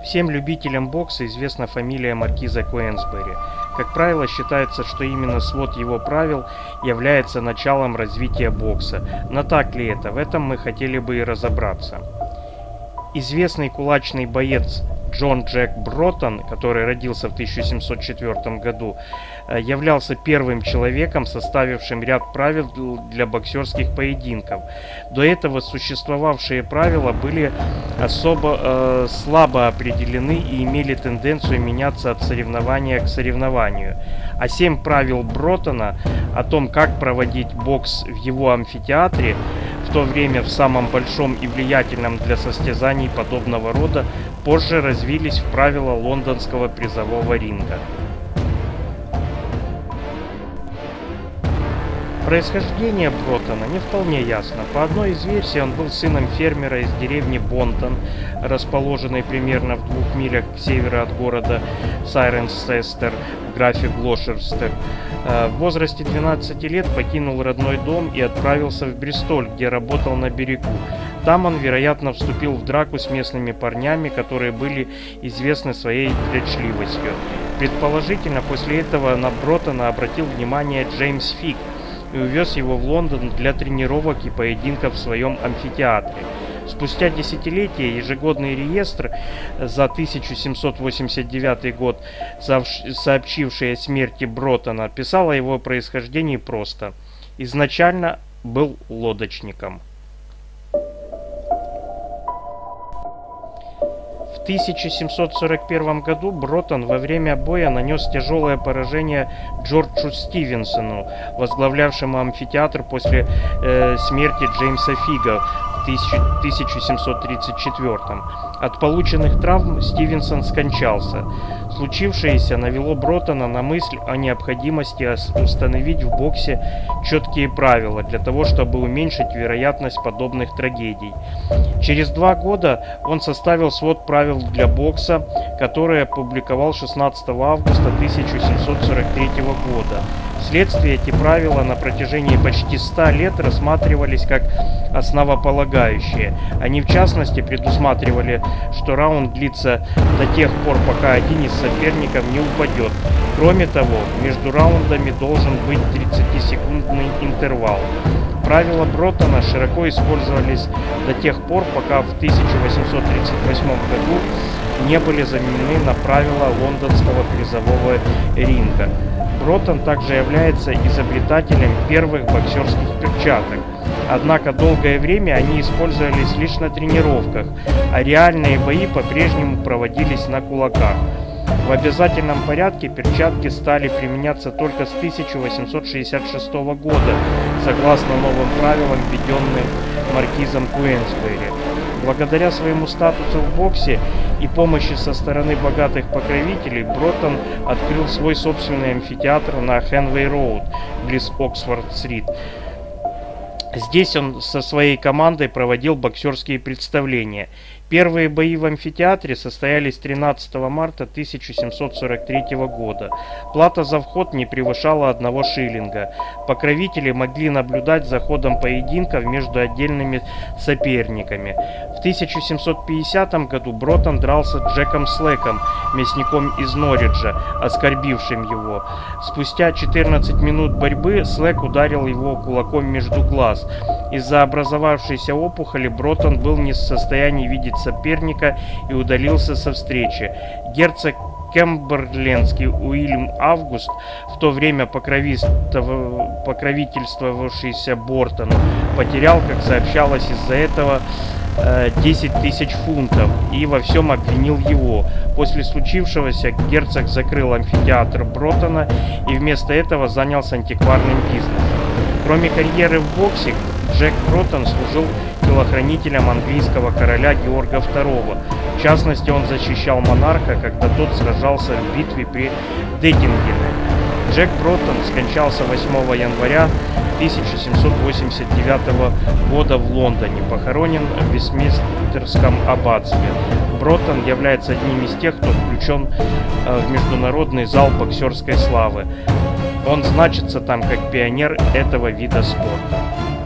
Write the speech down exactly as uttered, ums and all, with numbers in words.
Всем любителям бокса известна фамилия маркиза Куинсбери. Как правило, считается, что именно свод его правил является началом развития бокса. Но так ли это? В этом мы хотели бы и разобраться. Известный кулачный боец Джон Джек Броттон, который родился в тысяча семьсот четвёртом году, являлся первым человеком, составившим ряд правил для боксерских поединков. До этого существовавшие правила были особо э, слабо определены и имели тенденцию меняться от соревнования к соревнованию. А семь правил Броттона о том, как проводить бокс в его амфитеатре, в то время в самом большом и влиятельном для состязаний подобного рода, позже развились в правила лондонского призового ринга. Происхождение Броттона не вполне ясно. По одной из версий, он был сыном фермера из деревни Бонтон, расположенной примерно в двух милях к северу от города Сайренсестер в графе Глошерстер. В возрасте двенадцати лет покинул родной дом и отправился в Бристоль, где работал на берегу. Там он, вероятно, вступил в драку с местными парнями, которые были известны своей дрочливостью. Предположительно, после этого на Броттона обратил внимание Джеймс Фиг и увез его в Лондон для тренировок и поединков в своем амфитеатре. Спустя десятилетия ежегодный реестр за тысяча семьсот восемьдесят девятый год, сообщивший о смерти Броттона, писал о его происхождении просто: изначально был лодочником. В тысяча семьсот сорок первом году Броттон во время боя нанес тяжелое поражение Джорджу Стивенсону, возглавлявшему амфитеатр после э, смерти Джеймса Фига в тысяча семьсот тридцать четвёртом. От полученных травм Стивенсон скончался. Случившееся навело Броттона на мысль о необходимости установить в боксе четкие правила для того, чтобы уменьшить вероятность подобных трагедий. Через два года он составил свод правил для бокса, который опубликовал шестнадцатого августа тысяча семьсот сорок третьего года. Вследствие эти правила на протяжении почти ста лет рассматривались как основополагающие. Они в частности предусматривали, что раунд длится до тех пор, пока один из соперников не упадет. Кроме того, между раундами должен быть тридцатисекундный интервал. Правила Броттона широко использовались до тех пор, пока в тысяча восемьсот тридцать восьмом году не были заменены на правила лондонского призового ринга. Броттон также является изобретателем первых боксерских перчаток. Однако долгое время они использовались лишь на тренировках, а реальные бои по-прежнему проводились на кулаках. В обязательном порядке перчатки стали применяться только с тысяча восемьсот шестьдесят шестого года, согласно новым правилам, введенным маркизом Куинсбери. Благодаря своему статусу в боксе и помощи со стороны богатых покровителей, Броттон открыл свой собственный амфитеатр на Хенвей-роуд, близ Оксфорд-стрит. Здесь он со своей командой проводил боксерские представления. Первые бои в амфитеатре состоялись тринадцатого марта тысяча семьсот сорок третьего года. Плата за вход не превышала одного шиллинга. Покровители могли наблюдать за ходом поединков между отдельными соперниками. В тысяча семьсот пятидесятом году Броттон дрался с Джеком Слэком, мясником из Норриджа, оскорбившим его. Спустя четырнадцать минут борьбы Слэк ударил его кулаком между глаз. Из-за образовавшейся опухоли Броттон был не в состоянии видеть соперника и удалился со встречи. Герцог Кемберлендский Уильям Август, в то время покровительствовавшийся Броттону, потерял, как сообщалось, из-за этого десять тысяч фунтов и во всем обвинил его. После случившегося герцог закрыл амфитеатр Броттона и вместо этого занялся антикварным бизнесом. Кроме карьеры в боксе, Джек Броттон служил телохранителем английского короля Георга второго. В частности, он защищал монарха, когда тот сражался в битве при Деттингене. Джек Броттон скончался восьмого января тысяча семьсот восемьдесят девятого года в Лондоне, похоронен в Вестминстерском аббатстве. Броттон является одним из тех, кто включен в международный зал боксерской славы. Он значится там как пионер этого вида спорта.